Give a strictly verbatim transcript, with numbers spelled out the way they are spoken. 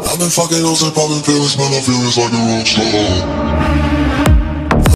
I've been fucking hoes and popping pills, man, I feel it's like a rock star.